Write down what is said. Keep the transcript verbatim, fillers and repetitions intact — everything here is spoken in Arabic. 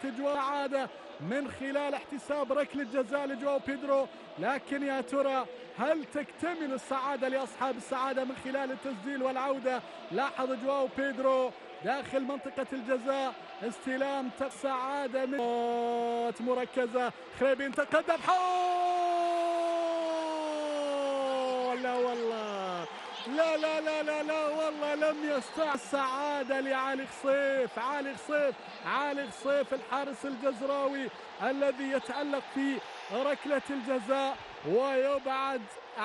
جواو عادة من خلال احتساب ركلة جزاء لجواو بيدرو، لكن يا ترى هل تكتمل السعادة لأصحاب السعادة من خلال التسجيل والعودة؟ لاحظ جواو بيدرو داخل منطقة الجزاء، استلام سعادة من مركزة، خريبين تقدم حول، لا والله لا لا لا لا لا والله لم يستع السعادة لعلي خصيف. علي خصيف علي خصيف الحارس الجزراوي الذي يتألق في ركلة الجزاء ويبعد